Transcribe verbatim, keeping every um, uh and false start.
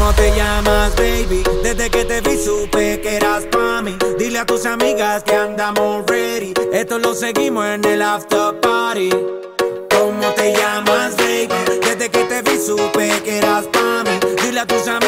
¿Cómo te llamas, baby? Desde que te vi supe que eras pa' mí. Dile a tus amigas que andamos ready. Esto lo seguimos en el after party. ¿Cómo te llamas, baby? Desde que te vi supe que eras pa' mí. Dile a tus amigas